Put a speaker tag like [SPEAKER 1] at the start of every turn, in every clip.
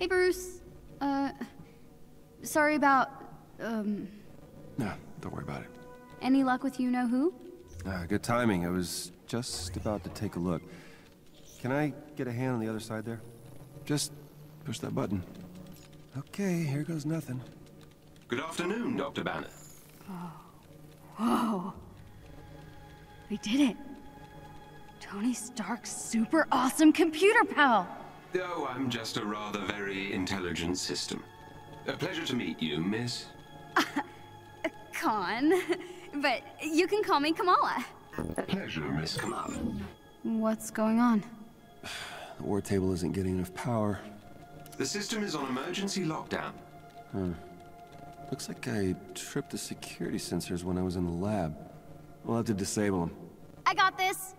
[SPEAKER 1] Hey, Bruce. Sorry about,
[SPEAKER 2] No, don't worry about it.
[SPEAKER 1] Any luck with you-know-who?
[SPEAKER 2] Good timing. I was just about to take a look. Can I get a hand on the other side there? Just push that button. Okay, here goes nothing.
[SPEAKER 3] Good afternoon, Dr. Banner.
[SPEAKER 1] Oh. Whoa. We did it. Tony Stark's super awesome computer pal.
[SPEAKER 3] Oh, I'm just a rather very intelligent system. A pleasure to meet you, miss.
[SPEAKER 1] Con. But you can call me Kamala.
[SPEAKER 3] A pleasure, Miss Kamala.
[SPEAKER 1] What's going on?
[SPEAKER 2] The war table isn't getting enough power.
[SPEAKER 3] The system is on emergency lockdown.
[SPEAKER 2] Looks like I tripped the security sensors when I was in the lab. We'll have to disable them.
[SPEAKER 1] I got this.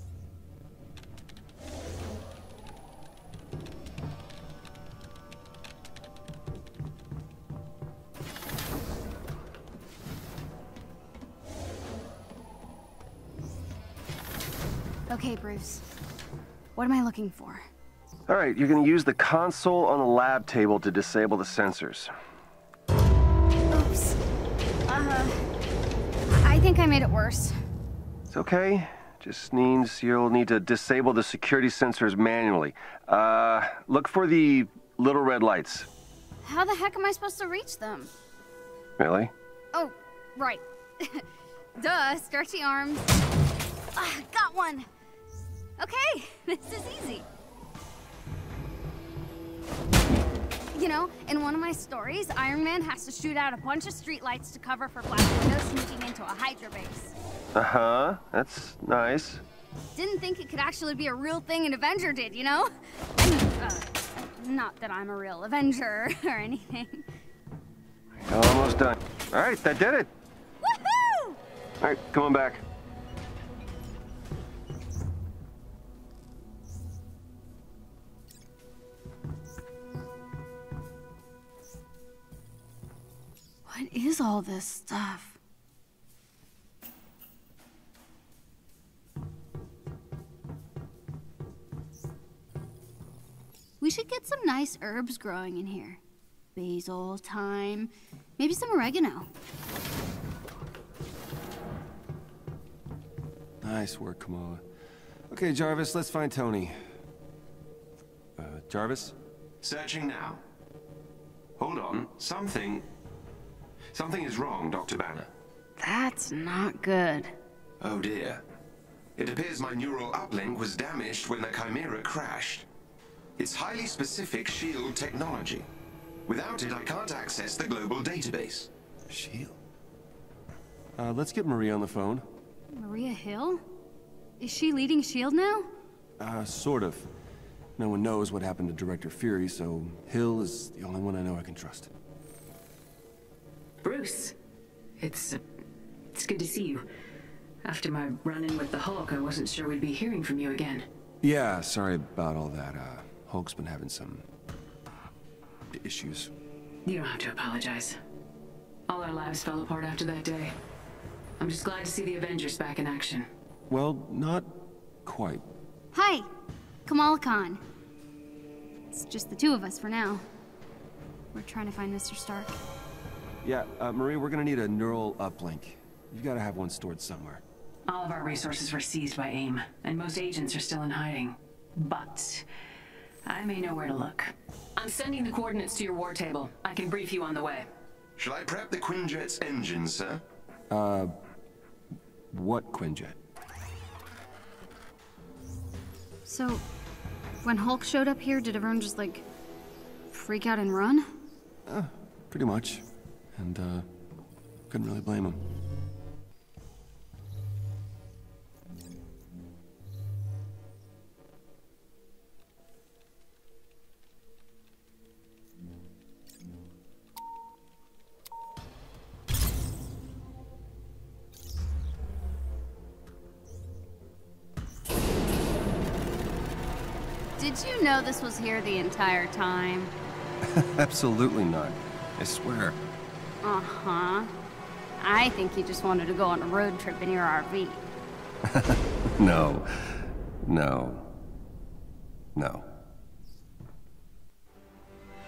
[SPEAKER 1] Okay, Bruce. What am I looking for?
[SPEAKER 2] All right, you're gonna use the console on the lab table to disable the sensors.
[SPEAKER 1] Oops. I think I made it worse.
[SPEAKER 2] It's okay. Just means you'll need to disable the security sensors manually. Look for the little red lights.
[SPEAKER 1] How the heck am I supposed to reach them?
[SPEAKER 2] Really?
[SPEAKER 1] Oh, right. Duh, stretchy arms. Got one. Okay, this is easy. You know, in one of my stories, Iron Man has to shoot out a bunch of streetlights to cover for Black Widow sneaking into a Hydra base.
[SPEAKER 2] Uh-huh, that's nice.
[SPEAKER 1] Didn't think it could actually be a real thing an Avenger did, you know? Not that I'm a real Avenger or anything.
[SPEAKER 2] Almost done. All right, that did it.
[SPEAKER 1] Woohoo!
[SPEAKER 2] All right, come on back.
[SPEAKER 1] What is all this stuff? We should get some nice herbs growing in here. Basil, thyme, maybe some oregano.
[SPEAKER 2] Nice work, Kamala. Okay, Jarvis, let's find Tony. Jarvis?
[SPEAKER 3] Searching now. Hold on. Something is wrong, Dr. Banner.
[SPEAKER 1] That's not good.
[SPEAKER 3] Oh dear. It appears my neural uplink was damaged when the Chimera crashed. It's highly specific SHIELD technology. Without it, I can't access the global database.
[SPEAKER 2] SHIELD? Let's get Maria on the phone.
[SPEAKER 1] Maria Hill? Is she leading SHIELD now?
[SPEAKER 2] Sort of. No one knows what happened to Director Fury, so Hill is the only one I know I can trust.
[SPEAKER 4] Bruce, it's good to see you. After my run-in with the Hulk, I wasn't sure we'd be hearing from you again.
[SPEAKER 2] Yeah, sorry about all that. Hulk's been having some issues.
[SPEAKER 4] You don't have to apologize. All our lives fell apart after that day. I'm just glad to see the Avengers back in action.
[SPEAKER 2] Well, not quite.
[SPEAKER 1] Hi, Kamala Khan. It's just the two of us for now. We're trying to find Mr. Stark.
[SPEAKER 2] Yeah, Marie, we're gonna need a neural uplink. You've gotta have one stored somewhere.
[SPEAKER 4] All of our resources were seized by A.I.M, and most agents are still in hiding. But I may know where to look. I'm sending the coordinates to your war table. I can brief you on the way.
[SPEAKER 3] Shall I prep the Quinjet's engine, sir?
[SPEAKER 2] What Quinjet?
[SPEAKER 1] So, when Hulk showed up here, did everyone just, like, freak out and run?
[SPEAKER 2] Pretty much. And, couldn't really blame him.
[SPEAKER 1] Did you know this was here the entire time?
[SPEAKER 2] Absolutely not. I swear.
[SPEAKER 1] Uh-huh. I think you just wanted to go on a road trip in your RV.
[SPEAKER 2] No. No. No.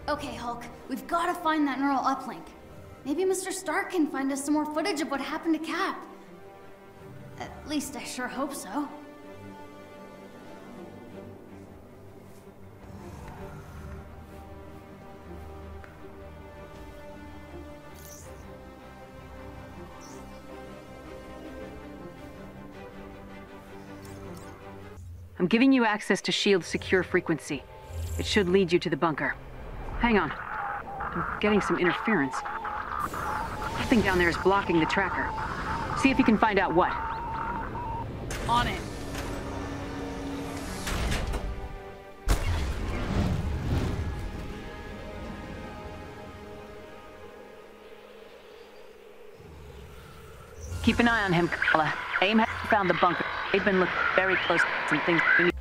[SPEAKER 1] Okay, Hulk, we've got to find that neural uplink. Maybe Mr. Stark can find us some more footage of what happened to Cap. At least I sure hope so.
[SPEAKER 4] I'm giving you access to S.H.I.E.L.D.'s secure frequency. It should lead you to the bunker. Hang on. I'm getting some interference. Something down there is blocking the tracker. See if you can find out what. On it. Keep an eye on him, Kamala. A.I.M has found the bunker. They've been looking very close at some things we need.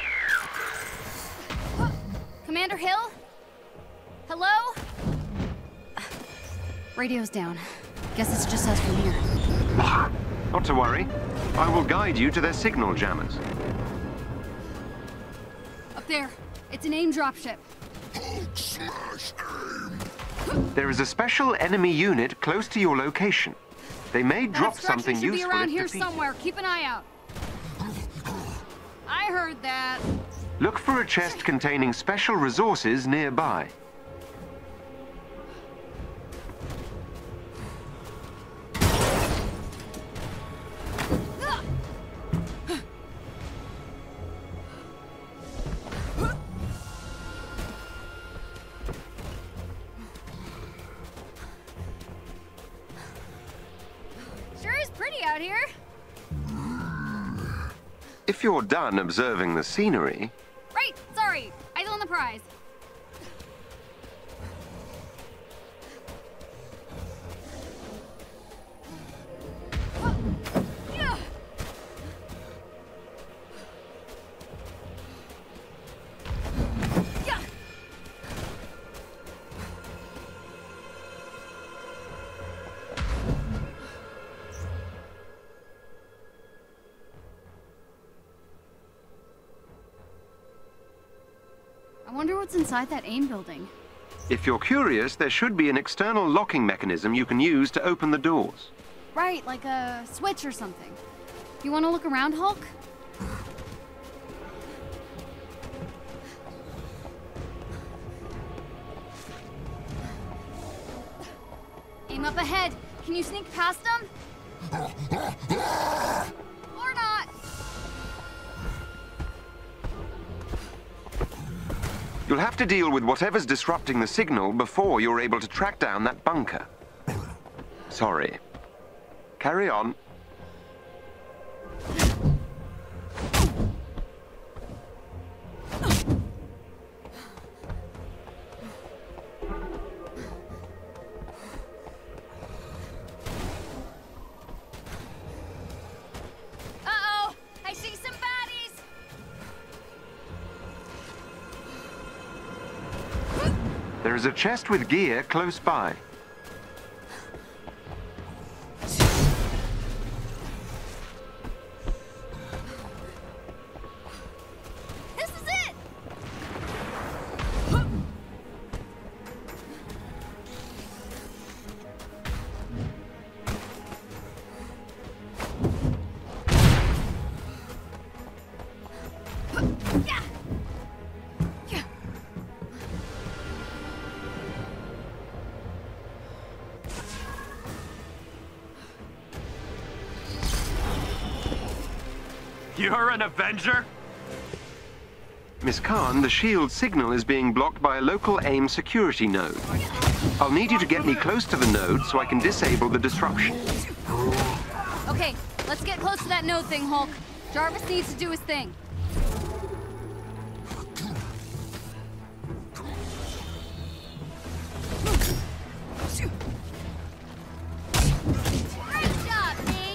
[SPEAKER 1] Commander Hill? Hello? Radio's down. Guess it's just us from here.
[SPEAKER 3] Not to worry. I will guide you to their signal jammers.
[SPEAKER 1] Up there. It's an AIM dropship.
[SPEAKER 5] Smash AIM!
[SPEAKER 3] There is a special enemy unit close to your location. They may drop something
[SPEAKER 1] should be
[SPEAKER 3] useful
[SPEAKER 1] around
[SPEAKER 3] if
[SPEAKER 1] here
[SPEAKER 3] defeated.
[SPEAKER 1] somewhere. Keep an eye out. I heard that.
[SPEAKER 3] Look for a chest containing special resources nearby.
[SPEAKER 1] Sure is pretty out here.
[SPEAKER 3] If you're done observing the scenery...
[SPEAKER 1] Right, sorry. Eyes on the prize. I wonder what's inside that AIM building.
[SPEAKER 3] If you're curious, there should be an external locking mechanism you can use to open the doors.
[SPEAKER 1] Right, like a switch or something. You want to look around, Hulk? AIM up ahead. Can you sneak past them? Or not?
[SPEAKER 3] You'll have to deal with whatever's disrupting the signal before you're able to track down that bunker. Sorry. Carry on.
[SPEAKER 1] Uh-oh! I see some baddies!
[SPEAKER 3] There is a chest with gear close by.
[SPEAKER 1] This is it! Yeah. Yeah.
[SPEAKER 2] You're an Avenger?
[SPEAKER 3] Miss Khan, the S.H.I.E.L.D. signal is being blocked by a local AIM security node. I'll need you to get me close to the node so I can disable the disruption.
[SPEAKER 1] Okay, let's get close to that node thing, Hulk. Jarvis needs to do his thing. Great job, me!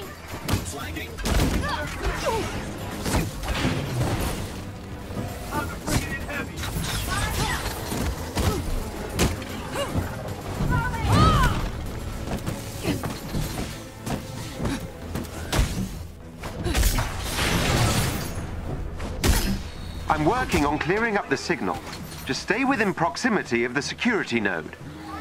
[SPEAKER 3] I'm working on clearing up the signal. Just stay within proximity of the security node.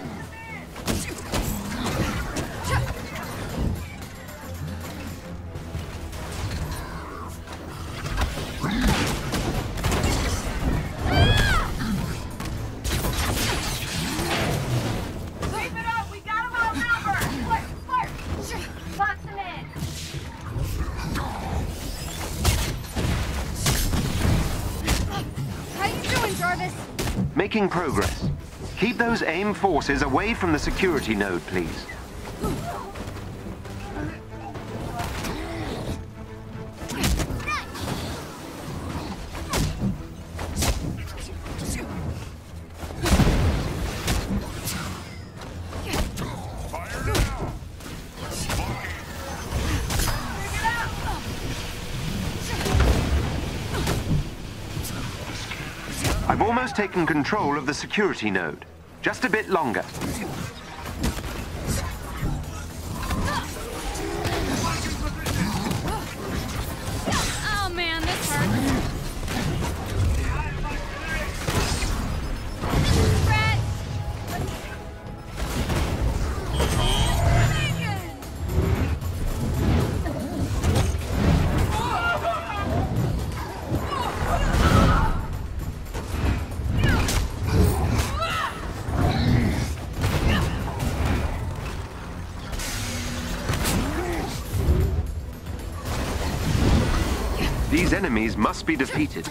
[SPEAKER 3] Making progress. Keep those A.I.M forces away from the security node, please. I've almost taken control of the security node. Just a bit longer.
[SPEAKER 1] Oh man, this hurts. Brett!
[SPEAKER 3] These enemies must be defeated.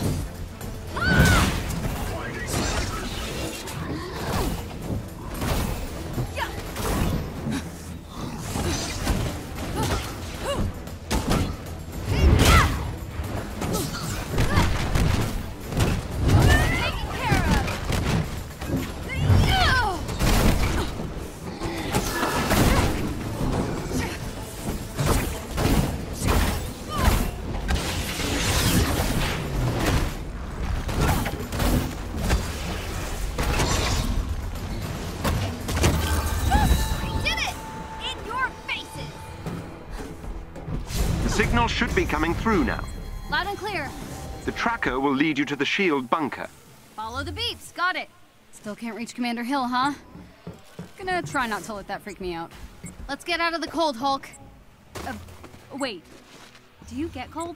[SPEAKER 3] Signal should be coming through now.
[SPEAKER 1] Loud and clear.
[SPEAKER 3] The tracker will lead you to the shield bunker.
[SPEAKER 1] Follow the beeps. Got it. Still can't reach Commander Hill, huh? Gonna try not to let that freak me out. Let's get out of the cold, Hulk. Wait. Do you get cold?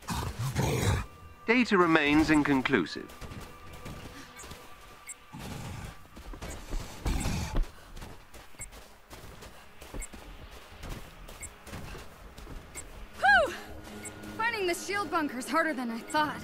[SPEAKER 3] Data remains inconclusive.
[SPEAKER 1] The shield bunker's harder than I thought.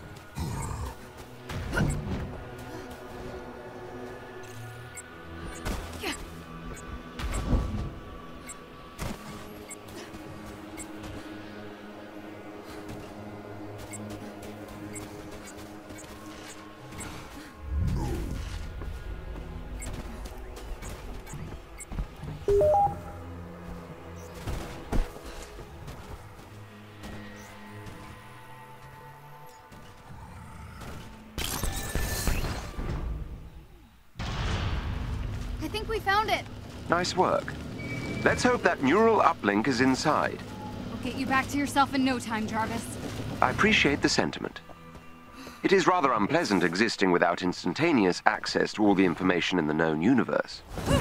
[SPEAKER 1] I think we found it.
[SPEAKER 3] Nice work. Let's hope that neural uplink is inside.
[SPEAKER 1] We'll get you back to yourself in no time, Jarvis.
[SPEAKER 3] I appreciate the sentiment. It is rather unpleasant existing without instantaneous access to all the information in the known universe.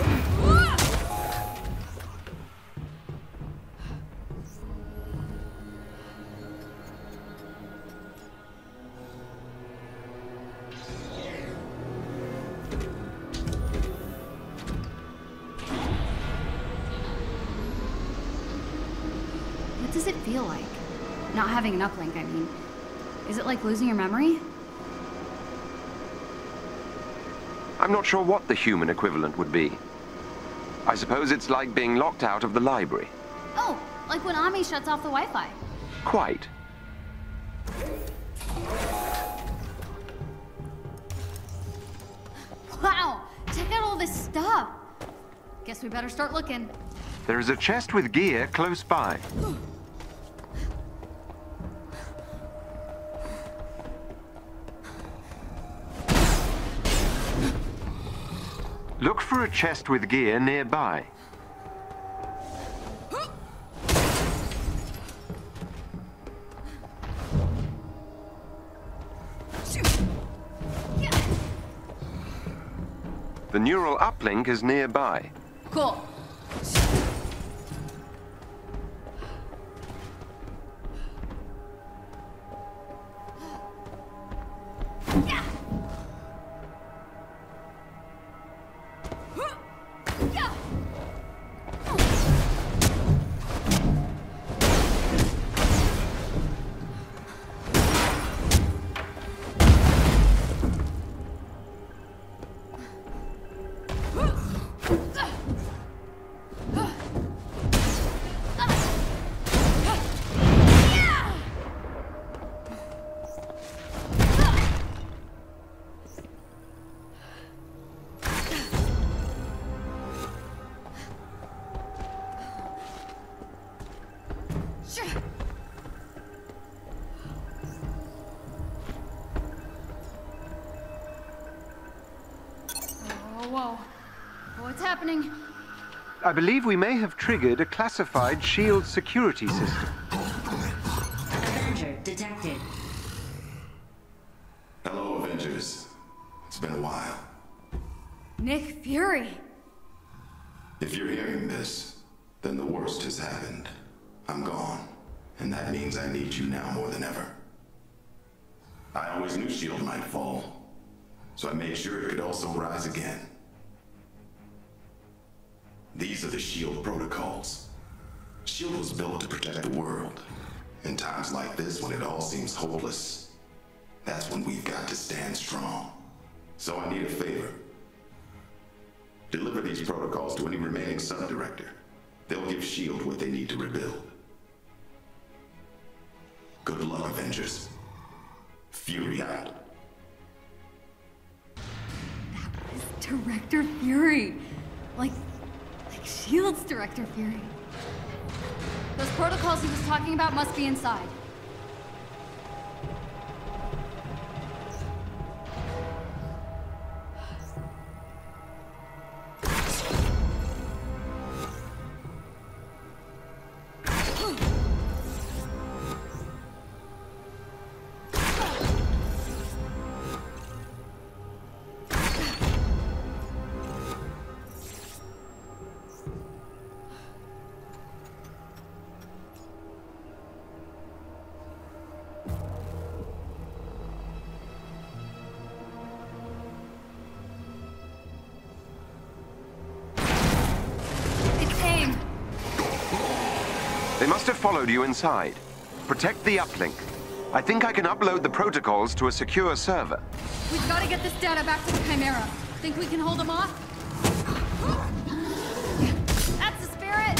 [SPEAKER 1] What does it feel like? Not having an uplink, I mean. Is it like losing your memory?
[SPEAKER 3] I'm not sure what the human equivalent would be. I suppose it's like being locked out of the library.
[SPEAKER 1] Oh, like when Ami shuts off the Wi-Fi.
[SPEAKER 3] Quite.
[SPEAKER 1] Wow, check out all this stuff. Guess we better start looking.
[SPEAKER 3] There is a chest with gear close by. Look for a chest with gear nearby. The neural uplink is nearby.
[SPEAKER 1] Cool. Whoa. What's happening?
[SPEAKER 3] I believe we may have triggered a classified shield security system.
[SPEAKER 6] Avenger detected.
[SPEAKER 5] Hello, Avengers. It's been a while.
[SPEAKER 1] Nick Fury.
[SPEAKER 5] If you're hearing this, then the worst has happened. I'm gone, and that means I need you now more than ever. I always knew S.H.I.E.L.D. might fall, so I made sure it could also rise again. These are the S.H.I.E.L.D. protocols. S.H.I.E.L.D. was built to protect the world. In times like this, when it all seems hopeless, that's when we've got to stand strong. So I need a favor. Deliver these protocols to any remaining sub-director. They'll give S.H.I.E.L.D. what they need to rebuild. Good luck, Avengers. Fury out.
[SPEAKER 1] That was Director Fury. Like S.H.I.E.L.D.'s Director Fury. Those protocols he was talking about must be inside.
[SPEAKER 3] They must have followed you inside. Protect the uplink. I think I can upload the protocols to a secure server.
[SPEAKER 1] We've got to get this data back to the Chimera. Think we can hold them off? That's the spirit!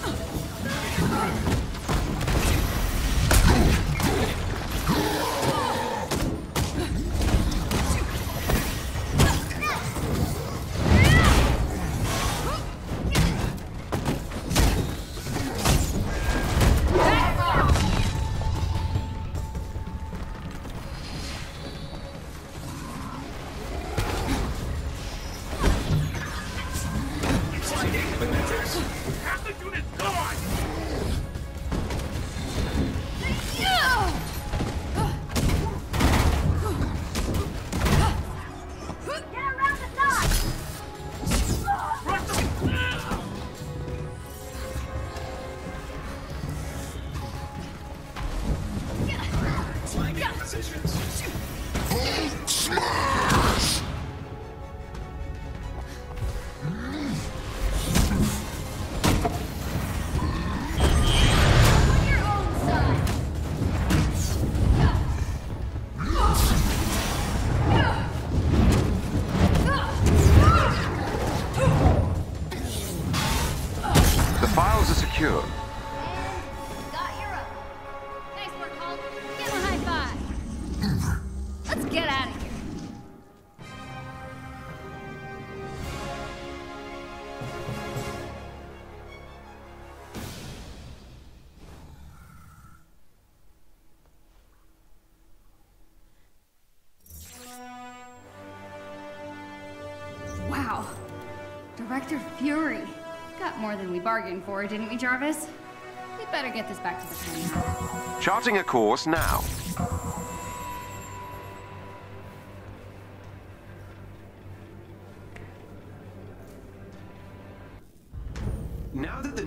[SPEAKER 1] Wow. Director Fury. Got more than we bargained for, didn't we, Jarvis? We better get this back to the Chimera.
[SPEAKER 3] Charting a course now.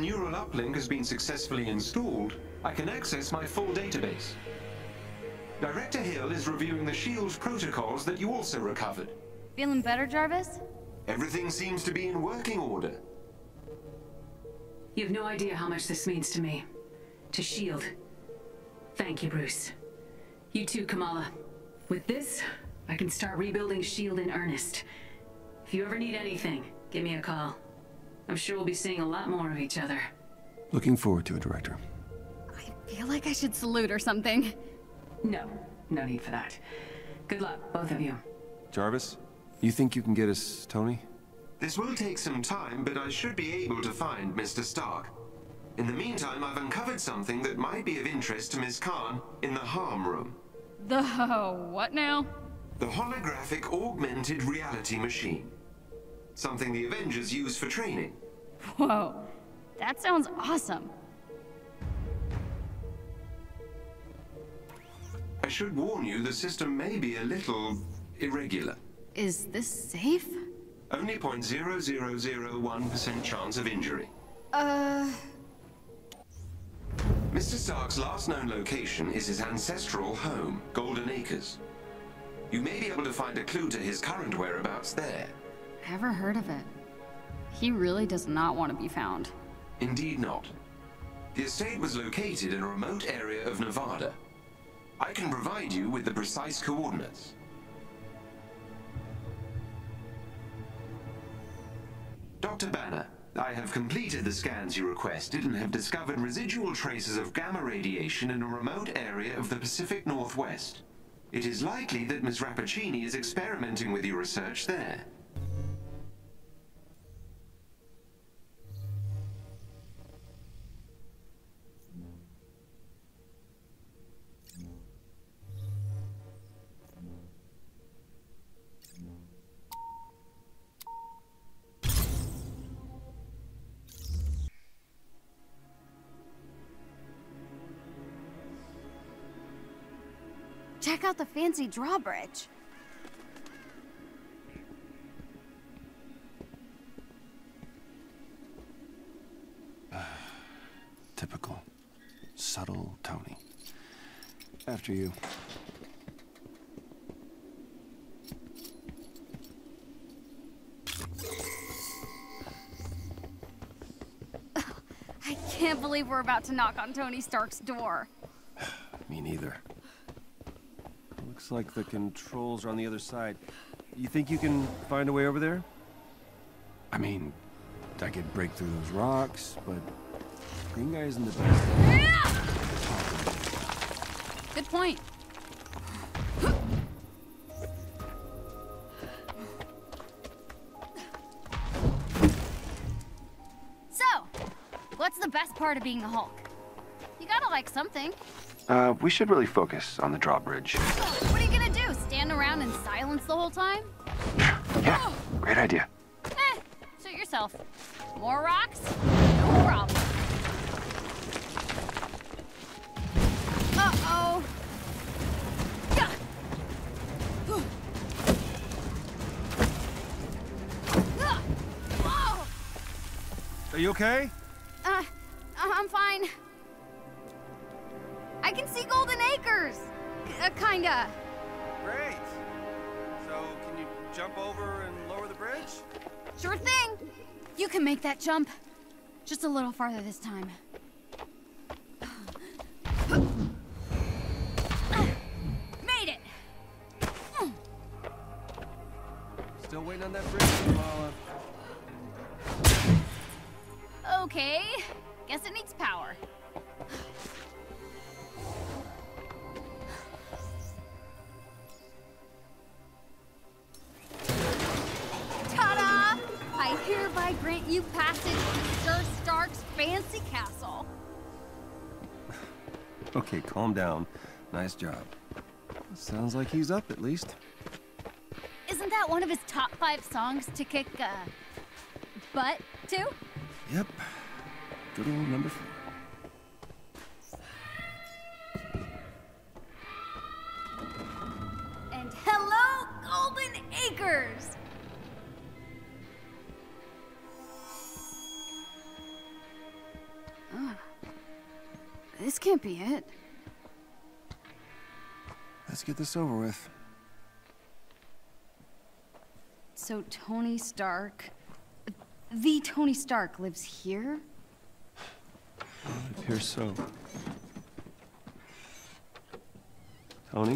[SPEAKER 3] neural uplink has been successfully installed, I can access my full database. Director Hill is reviewing the SHIELD protocols that you also recovered.
[SPEAKER 1] Feeling better, Jarvis?
[SPEAKER 3] Everything seems to be in working order.
[SPEAKER 4] You have no idea how much this means to me. To SHIELD. Thank you, Bruce. You too, Kamala. With this, I can start rebuilding SHIELD in earnest. If you ever need anything, give me a call. I'm sure we'll be seeing a lot more of each other.
[SPEAKER 2] Looking forward to it, Director.
[SPEAKER 1] I feel like I should salute or something.
[SPEAKER 4] No need for that. Good luck, both of you.
[SPEAKER 2] Jarvis, you think you can get us Tony?
[SPEAKER 3] This will take some time, but I should be able to find Mr. Stark. In the meantime, I've uncovered something that might be of interest to Ms. Khan in the harm room.
[SPEAKER 1] The what now?
[SPEAKER 3] The holographic augmented reality machine. Something the Avengers use for training.
[SPEAKER 1] Whoa, that sounds awesome.
[SPEAKER 3] I should warn you, the system may be a little irregular.
[SPEAKER 1] Is this safe?
[SPEAKER 3] Only 0.0001% chance of injury. Mr. Stark's last known location is his ancestral home, Golden Acres. You may be able to find a clue to his current whereabouts there.
[SPEAKER 1] Never heard of it. He really does not want to be found.
[SPEAKER 3] Indeed not. The estate was located in a remote area of Nevada. I can provide you with the precise coordinates. Dr. Banner, I have completed the scans you requested and have discovered residual traces of gamma radiation in a remote area of the Pacific Northwest. It is likely that Ms. Rappaccini is experimenting with your research there.
[SPEAKER 1] Check out the fancy drawbridge.
[SPEAKER 2] Typical. Subtle Tony. After you.
[SPEAKER 1] I can't believe we're about to knock on Tony Stark's door.
[SPEAKER 2] Me neither. Looks like the controls are on the other side. You think you can find a way over there? I mean, I could break through those rocks, but Green Guy isn't the best.
[SPEAKER 1] Good point. So, what's the best part of being the Hulk? You gotta like something.
[SPEAKER 2] We should really focus on the drawbridge.
[SPEAKER 1] What are you gonna do? Stand around in silence the whole time?
[SPEAKER 2] Yeah, great idea.
[SPEAKER 1] Suit yourself. More rocks? No problem. Uh-oh. Whoa!
[SPEAKER 2] Are you okay?
[SPEAKER 1] I'm fine. I can see Golden Acres. Kinda.
[SPEAKER 2] Great. So, can you jump over and lower the bridge?
[SPEAKER 1] Sure thing. You can make that jump. Just a little farther this time. Made it.
[SPEAKER 2] Still waiting on that bridge, Kamala.
[SPEAKER 1] Okay. Guess it needs power. Ta-da! I hereby grant you passage to Sir Stark's fancy castle.
[SPEAKER 2] Okay, calm down. Nice job. Sounds like he's up, at least.
[SPEAKER 1] Isn't that one of his top 5 songs to kick, butt to?
[SPEAKER 2] Yep. Good old number 4.
[SPEAKER 1] And hello, Golden Acres! This can't be it.
[SPEAKER 2] Let's get this over with.
[SPEAKER 1] So Tony Stark... The Tony Stark lives here?
[SPEAKER 2] It appears so. Tony?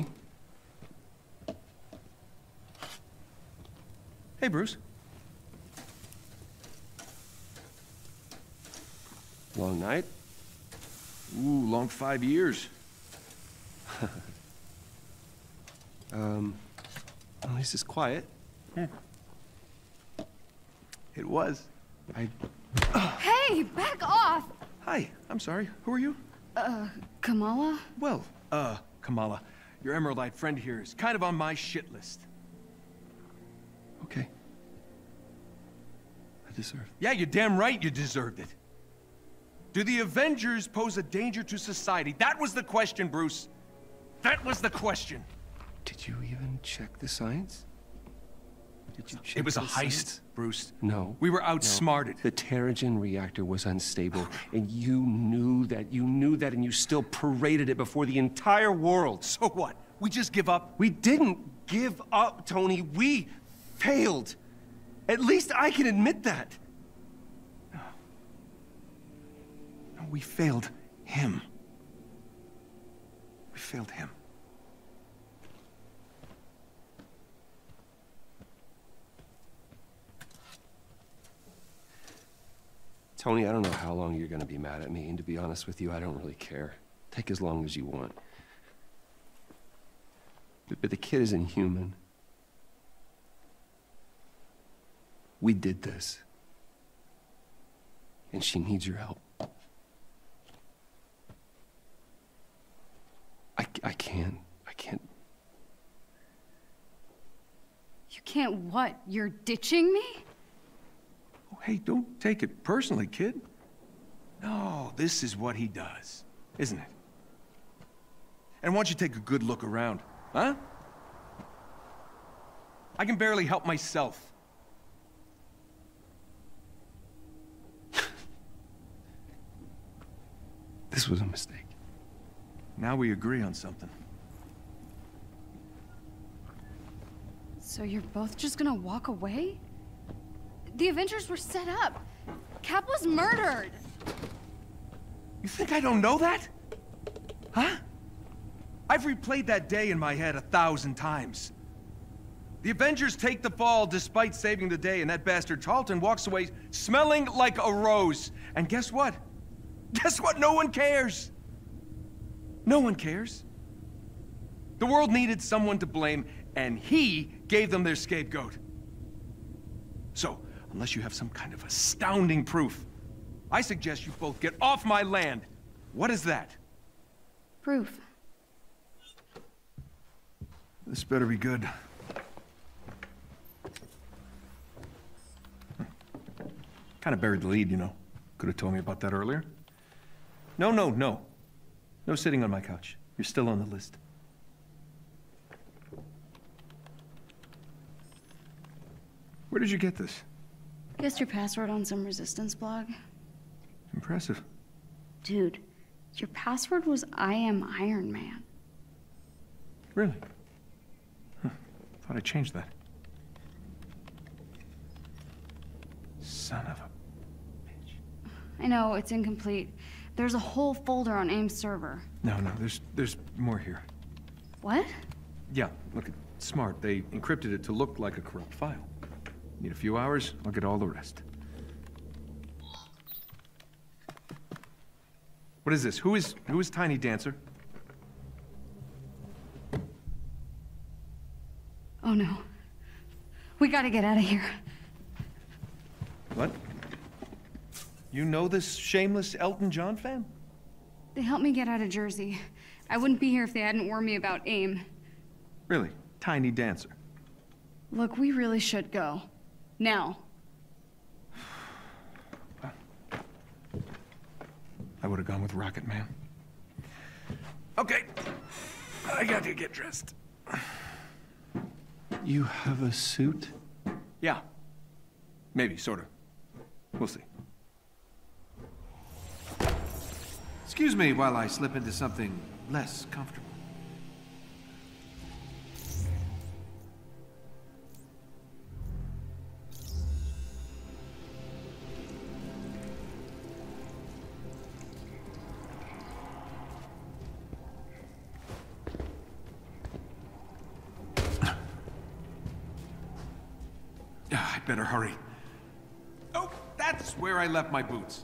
[SPEAKER 6] Hey, Bruce.
[SPEAKER 2] Long night?
[SPEAKER 6] Ooh, long 5 years.
[SPEAKER 2] At least it's quiet.
[SPEAKER 6] It was.
[SPEAKER 1] Hey, back off!
[SPEAKER 6] Hi, I'm sorry. Who are you?
[SPEAKER 1] Kamala?
[SPEAKER 6] Well, Kamala, your Emeraldite friend here is kind of on my shit list.
[SPEAKER 2] Okay. I deserve it.
[SPEAKER 6] Yeah, you're damn right you deserved it. Do the Avengers pose a danger to society? That was the question, Bruce. That was the question.
[SPEAKER 2] Did you even check the science? Did you check
[SPEAKER 6] It was a
[SPEAKER 2] the
[SPEAKER 6] heist,
[SPEAKER 2] science?
[SPEAKER 6] Bruce.
[SPEAKER 2] No.
[SPEAKER 6] We were outsmarted.
[SPEAKER 2] No. The Terrigen reactor was unstable, and you knew that, and you still paraded it before the entire world.
[SPEAKER 6] So what? We just give up?
[SPEAKER 2] We didn't give up, Tony. We failed. At least I can admit that.
[SPEAKER 6] No, we failed him. We failed him.
[SPEAKER 2] Tony, I don't know how long you're gonna be mad at me, and to be honest with you, I don't really care. Take as long as you want. But the kid is Inhuman. We did this. And she needs your help. I can't.
[SPEAKER 1] You can't what? You're ditching me?
[SPEAKER 6] Oh, hey, don't take it personally, kid. No, this is what he does, isn't it? And why don't you take a good look around, huh? I can barely help myself.
[SPEAKER 2] This was a mistake.
[SPEAKER 6] Now we agree on something.
[SPEAKER 1] So you're both just gonna walk away? The Avengers were set up. Cap was murdered.
[SPEAKER 6] You think I don't know that? Huh? I've replayed that day in my head 1,000 times. The Avengers take the fall despite saving the day, and that bastard Tarleton walks away smelling like a rose. And guess what? Guess what? No one cares. No one cares. The world needed someone to blame, and he gave them their scapegoat. So, unless you have some kind of astounding proof, I suggest you both get off my land. What is that?
[SPEAKER 1] Proof.
[SPEAKER 6] This better be good. Kind of buried the lead, you know. Could have told me about that earlier. No. No sitting on my couch. You're still on the list. Where did you get this?
[SPEAKER 1] Guessed your password on some resistance blog.
[SPEAKER 6] Impressive.
[SPEAKER 1] Dude, your password was I.M. Iron Man.
[SPEAKER 6] Really? Huh. Thought I changed that. Son of a bitch.
[SPEAKER 1] I know, it's incomplete. There's a whole folder on A.I.M.'s server.
[SPEAKER 6] No, there's more here.
[SPEAKER 1] What?
[SPEAKER 6] Yeah, look, it's smart. They encrypted it to look like a corrupt file. Need a few hours, I'll get all the rest. What is this? Who is Tiny Dancer?
[SPEAKER 1] Oh no. We gotta get out of here.
[SPEAKER 6] What? You know this shameless Elton John fan?
[SPEAKER 1] They helped me get out of Jersey. I wouldn't be here if they hadn't warned me about A.I.M.
[SPEAKER 6] Really? Tiny Dancer?
[SPEAKER 1] Look, we really should go. Now.
[SPEAKER 6] I would have gone with Rocket Man. Okay. I got to get dressed.
[SPEAKER 2] You have a suit?
[SPEAKER 6] Yeah. Maybe, sort of. We'll see. Excuse me while I slip into something less comfortable. I'd better hurry. Oh, that's where I left my boots.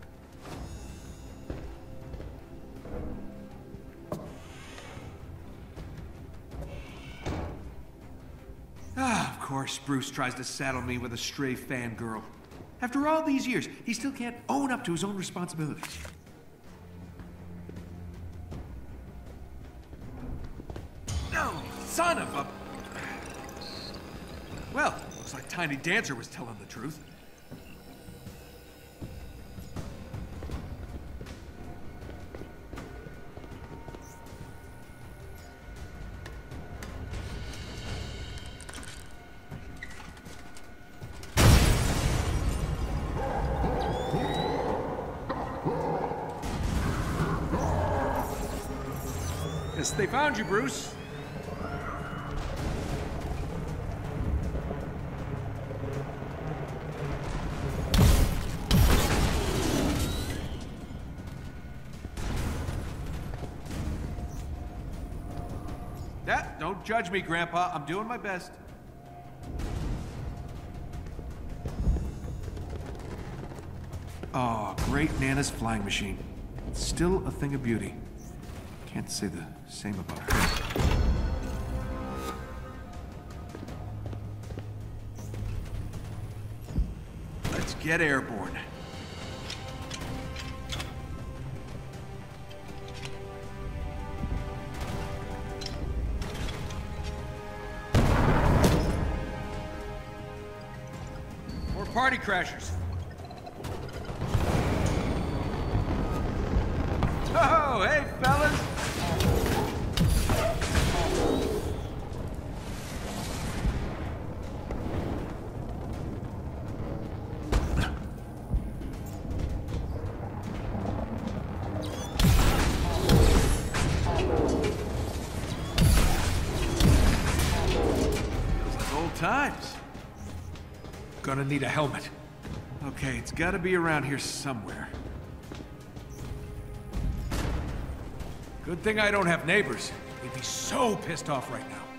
[SPEAKER 6] Of course, Bruce tries to saddle me with a stray fangirl. After all these years, he still can't own up to his own responsibilities. No, son of a... Well, looks like Tiny Dancer was telling the truth. Yes, they found you, Bruce. Don't judge me, Grandpa. I'm doing my best. Oh, great Nana's flying machine. Still a thing of beauty. Can't say the same about her. Let's get airborne. Party crashers. Oh, hey, fellas. Feels like old times. Gonna need a helmet. Okay, it's gotta be around here somewhere. Good thing I don't have neighbors. They'd be so pissed off right now.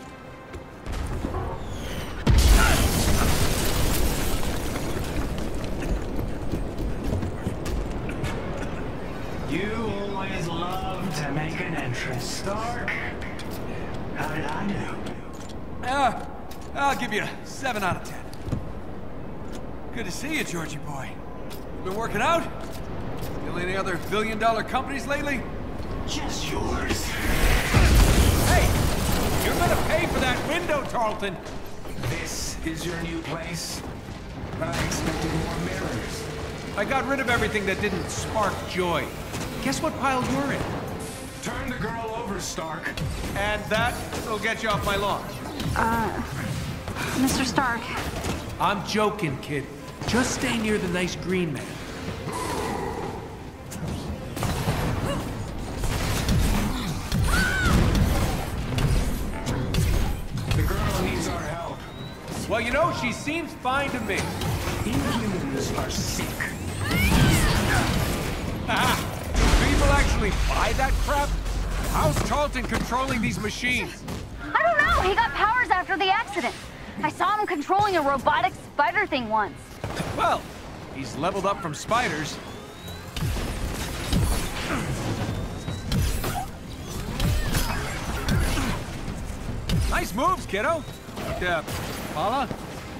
[SPEAKER 7] You always love to make an entrance, Stark. How did I know?
[SPEAKER 6] I'll give you a 7 out of 10. Good to see you, Georgie boy. Been working out? Still any other billion-dollar companies lately?
[SPEAKER 7] Just yours.
[SPEAKER 6] Hey! You're gonna pay for that window, Tarleton!
[SPEAKER 7] This is your new place? I expected more mirrors.
[SPEAKER 6] I got rid of everything that didn't spark joy. Guess what pile you're in?
[SPEAKER 7] Turn the girl over, Stark.
[SPEAKER 6] And that will get you off my lawn.
[SPEAKER 4] Mr. Stark.
[SPEAKER 6] I'm joking, kid. Just stay near the nice green man.
[SPEAKER 7] The girl needs our help.
[SPEAKER 6] Well, you know, she seems fine to me.
[SPEAKER 7] Inhumans are sick.
[SPEAKER 6] Do people actually buy that crap? How's Tarleton controlling these machines?
[SPEAKER 1] I don't know. He got powers after the accident. I saw him controlling a robotic spider thing once.
[SPEAKER 6] Well, he's leveled up from spiders. Nice moves, kiddo. Paula?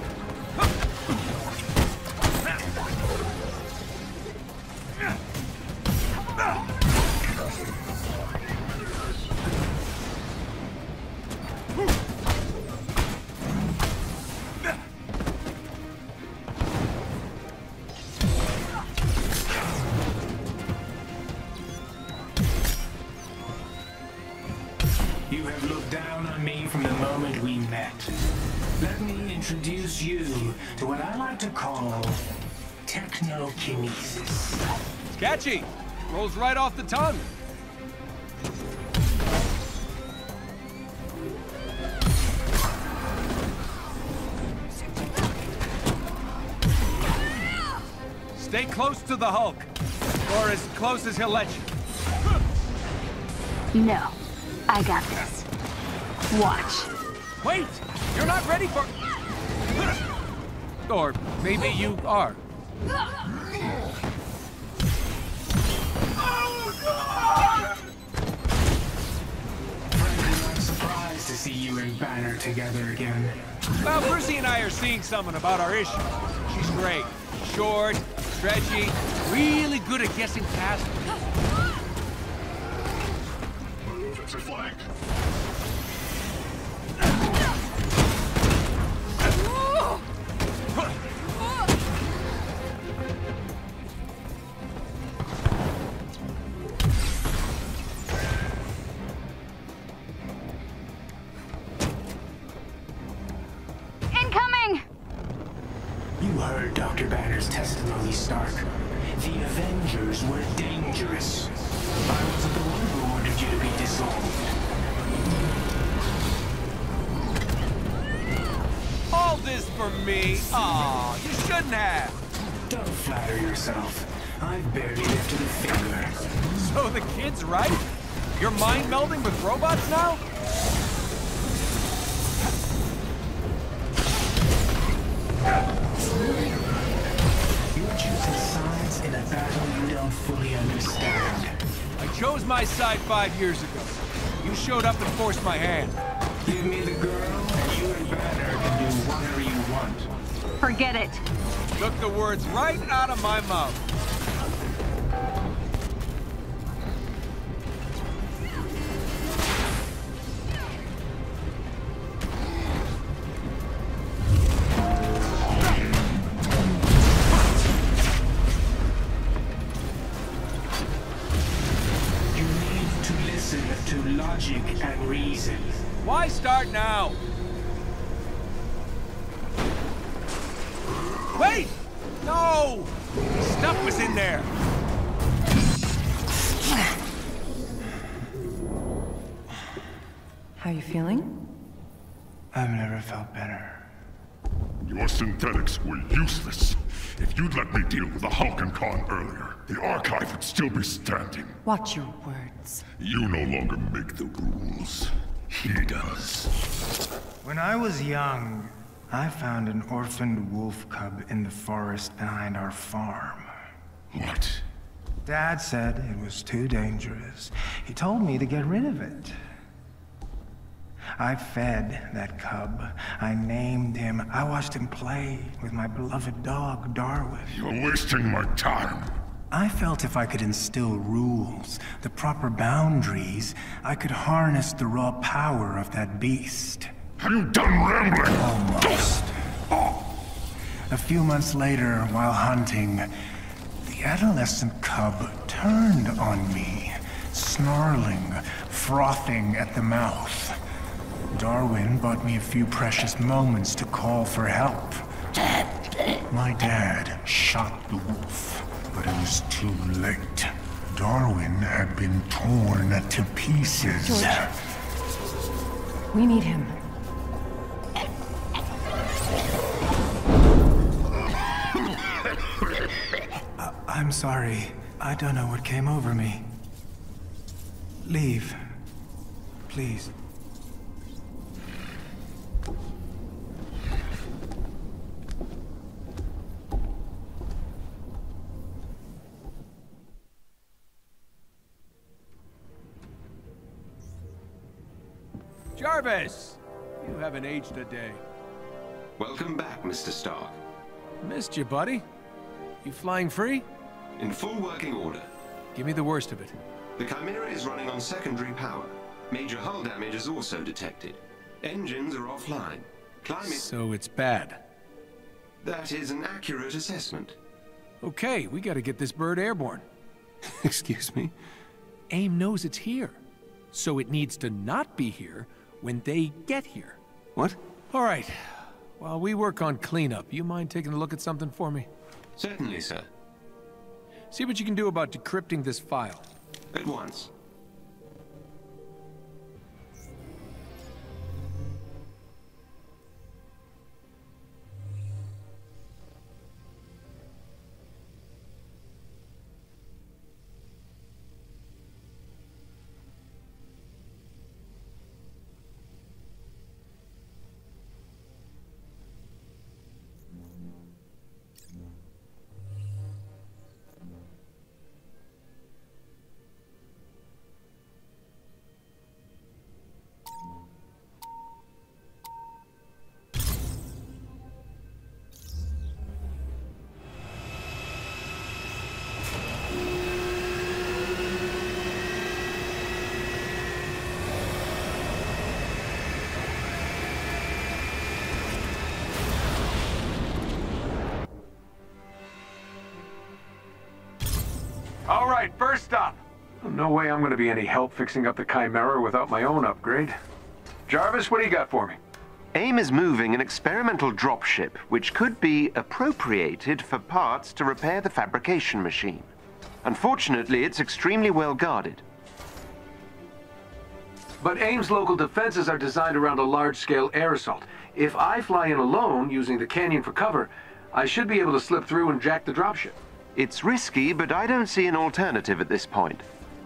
[SPEAKER 7] You have looked down on me from the moment we met. Let me introduce you to what I like to call technokinesis.
[SPEAKER 6] Sketchy. Rolls right off the tongue. Stay close to the Hulk, or as close as he'll let you.
[SPEAKER 4] No, I got this. Watch.
[SPEAKER 6] Wait! You're not ready for... Or maybe you are.
[SPEAKER 7] Frankly, I'm surprised to see you and Banner together again.
[SPEAKER 6] Well, Brucey and I are seeing someone about our issue. She's great. Short, stretchy, really good at guessing past.
[SPEAKER 1] Incoming!
[SPEAKER 7] You heard Dr. Banner's testimony, Stark. The Avengers were dangerous. I wasn't the one who ordered you to be dissolved.
[SPEAKER 6] All this for me? Aw, you shouldn't have.
[SPEAKER 7] Don't flatter yourself. I've barely lifted a finger.
[SPEAKER 6] So the kid's right? You're mind melding with robots now?
[SPEAKER 7] You're choosing sides in a battle you don't fully understand.
[SPEAKER 6] I chose my side 5 years ago. You showed up and forced my hand.
[SPEAKER 7] Give me the girl, and you and Banner can do whatever you want.
[SPEAKER 4] Forget it.
[SPEAKER 6] Took the words right out of my mouth.
[SPEAKER 7] You need to listen to logic and reason.
[SPEAKER 6] Why start now? Wait! No! Stuff was in there!
[SPEAKER 8] How you feeling?
[SPEAKER 7] I've never felt better.
[SPEAKER 9] Your synthetics were useless. If you'd let me deal with the Hulk and Khan earlier, the archive would still be standing.
[SPEAKER 8] Watch your words.
[SPEAKER 9] You no longer make the rules. He does.
[SPEAKER 10] When I was young, I found an orphaned wolf cub in the forest behind our farm.
[SPEAKER 9] What?
[SPEAKER 10] Dad said it was too dangerous. He told me to get rid of it. I fed that cub. I named him. I watched him play with my beloved dog, Darwin.
[SPEAKER 9] You're wasting my time.
[SPEAKER 10] I felt if I could instill rules, the proper boundaries, I could harness the raw power of that beast.
[SPEAKER 9] Have you done rambling?
[SPEAKER 10] Almost. A few months later, while hunting, the adolescent cub turned on me, snarling, frothing at the mouth. Darwin bought me a few precious moments to call for help. My dad shot the wolf, but it was too late. Darwin had been torn to pieces.
[SPEAKER 8] George. We need him.
[SPEAKER 10] I'm sorry. I don't know what came over me. Leave. Please.
[SPEAKER 6] J.A.R.V.I.S! You haven't aged a day.
[SPEAKER 3] Welcome back, Mr. Stark.
[SPEAKER 6] Missed you, buddy. You flying free?
[SPEAKER 3] In full working order.
[SPEAKER 6] Give me the worst of it.
[SPEAKER 3] The Chimera is running on secondary power. Major hull damage is also detected. Engines are offline. Climate...
[SPEAKER 6] So it's bad.
[SPEAKER 3] That is an accurate assessment.
[SPEAKER 6] Okay, we gotta get this bird airborne. Excuse me? A.I.M knows it's here. So it needs to not be here when they get here.
[SPEAKER 2] What?
[SPEAKER 6] All right. While we work on cleanup, you mind taking a look at something for me?
[SPEAKER 3] Certainly, sir.
[SPEAKER 6] See what you can do about decrypting this file.
[SPEAKER 3] At once.
[SPEAKER 11] All right, first up. No way I'm gonna be any help fixing up the Chimera without my own upgrade. Jarvis, what do you got for me?
[SPEAKER 3] A.I.M is moving an experimental dropship, which could be appropriated for parts to repair the fabrication machine. Unfortunately, it's extremely well guarded.
[SPEAKER 11] But A.I.M.'s local defenses are designed around a large-scale air assault. If I fly in alone, using the canyon for cover, I should be able to slip through and jack the dropship.
[SPEAKER 3] It's risky, but I don't see an alternative at this point.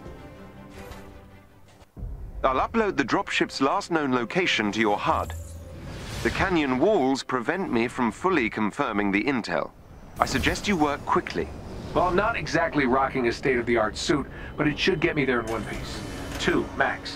[SPEAKER 3] I'll upload the dropship's last known location to your HUD. The canyon walls prevent me from fully confirming the intel. I suggest you work quickly.
[SPEAKER 11] Well, I'm not exactly rocking a state-of-the-art suit, but it should get me there in one piece. 2, max.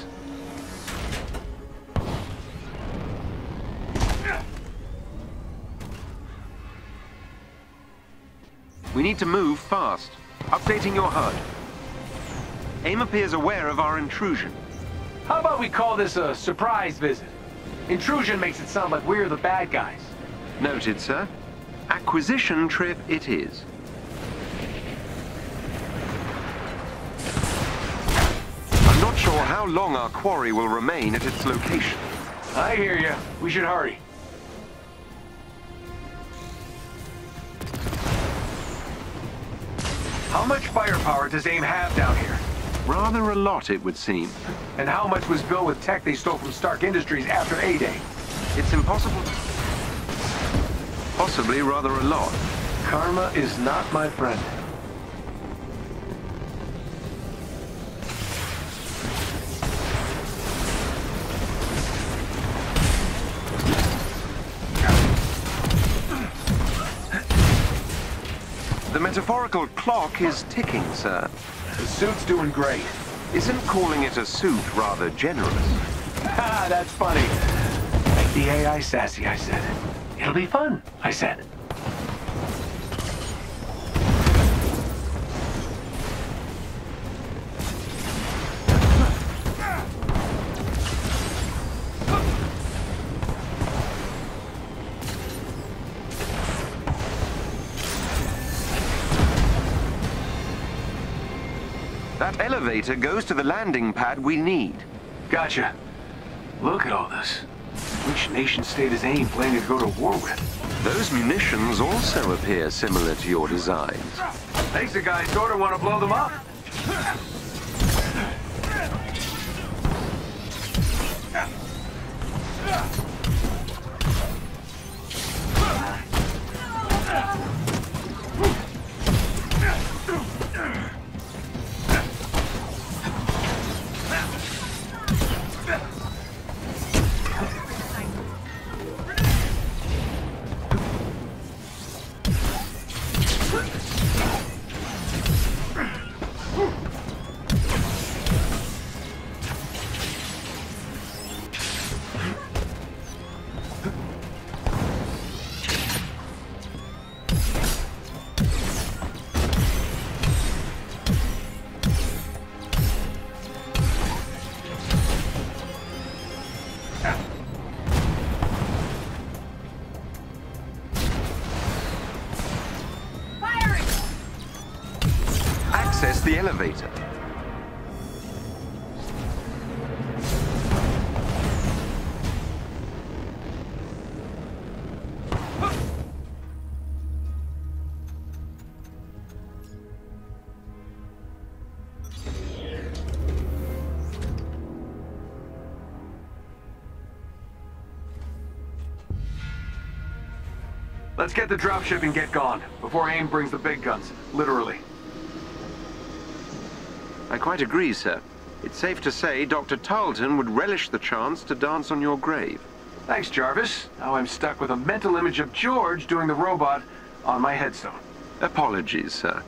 [SPEAKER 3] We need to move fast. Updating your HUD. A.I.M appears aware of our intrusion.
[SPEAKER 11] How about we call this a surprise visit? Intrusion makes it sound like we're the bad guys.
[SPEAKER 3] Noted, sir. Acquisition trip it is. I'm not sure how long our quarry will remain at its location.
[SPEAKER 11] I hear you. We should hurry. How much firepower does A.I.M have down here?
[SPEAKER 3] Rather a lot, it would seem.
[SPEAKER 11] And how much was built with tech they stole from Stark Industries after A-Day?
[SPEAKER 3] It's impossible. Possibly rather a lot.
[SPEAKER 11] Karma is not my friend.
[SPEAKER 3] The metaphorical clock is ticking, sir.
[SPEAKER 11] The suit's doing great.
[SPEAKER 3] Isn't calling it a suit rather generous?
[SPEAKER 11] Ha, that's funny. Make the AI sassy, I said. It'll be fun, I said.
[SPEAKER 3] That elevator goes to the landing pad we need.
[SPEAKER 11] Gotcha. Look at all this. Which nation-state is A.I.M planning to go to war with?
[SPEAKER 3] Those munitions also appear similar to your designs.
[SPEAKER 11] Makes the guys sort of want to blow them up.
[SPEAKER 3] Access the elevator.
[SPEAKER 11] Let's get the dropship and get gone, before A.I.M brings the big guns, literally.
[SPEAKER 2] I quite agree, sir. It's safe to say Dr. Tarleton would relish the chance to dance on your grave.
[SPEAKER 11] Thanks, Jarvis. Now I'm stuck with a mental image of George doing the robot on my headstone.
[SPEAKER 2] Apologies, sir.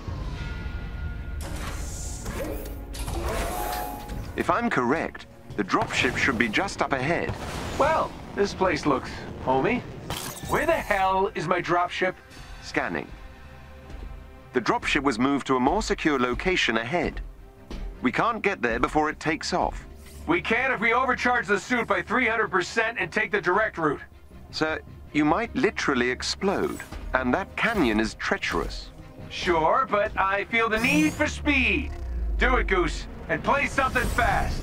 [SPEAKER 2] If I'm correct, the dropship should be just up ahead.
[SPEAKER 11] Well, this place looks homey. Where the hell is my dropship?
[SPEAKER 2] Scanning. The dropship was moved to a more secure location ahead. We can't get there before it takes off.
[SPEAKER 11] We can if we overcharge the suit by 300% and take the direct route.
[SPEAKER 2] Sir, you might literally explode, and that canyon is treacherous.
[SPEAKER 11] Sure, but I feel the need for speed. Do it, Goose, and play something fast.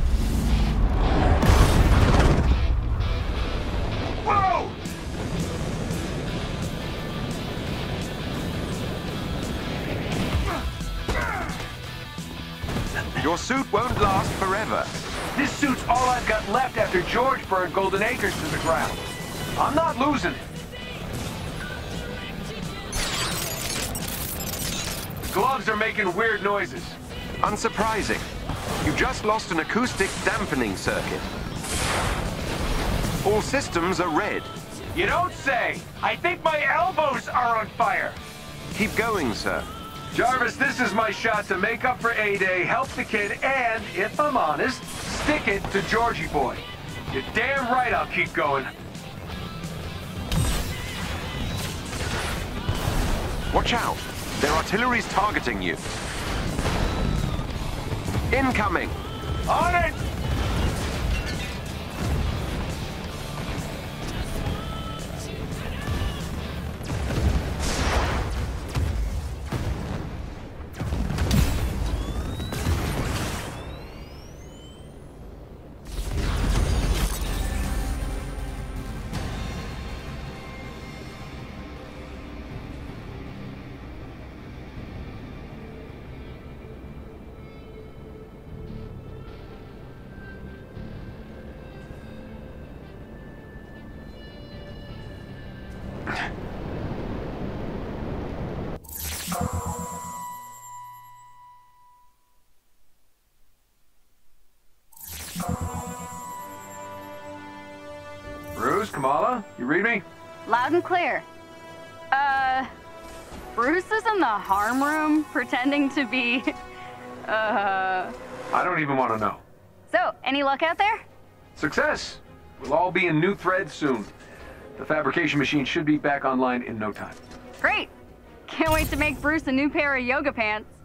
[SPEAKER 11] Whoa!
[SPEAKER 2] Your suit won't last forever.
[SPEAKER 11] This suit's all I've got left after George burned Golden Acres to the ground. I'm not losing it. Gloves are making weird noises.
[SPEAKER 2] Unsurprising. You just lost an acoustic dampening circuit. All systems are red.
[SPEAKER 11] You don't say! I think my elbows are on fire!
[SPEAKER 2] Keep going, sir.
[SPEAKER 11] Jarvis, this is my shot to make up for A-Day, help the kid, and, if I'm honest, stick it to Georgie boy. You're damn right I'll keep going.
[SPEAKER 2] Watch out! Their artillery's targeting you. Incoming!
[SPEAKER 11] On it! Kamala, you read me?
[SPEAKER 1] Loud and clear. Bruce is in the harm room pretending to be,
[SPEAKER 11] I don't even want to know.
[SPEAKER 1] So, any luck out there?
[SPEAKER 11] Success. We'll all be in new threads soon. The fabrication machine should be back online in no time.
[SPEAKER 1] Great. Can't wait to make Bruce a new pair of yoga pants.